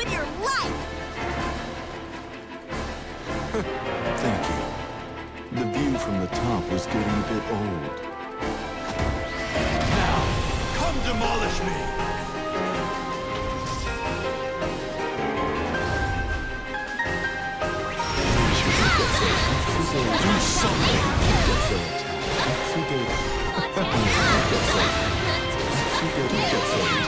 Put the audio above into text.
of your life! Thank you. The view from the top was getting a bit old. Now, come demolish me! Do something! Get so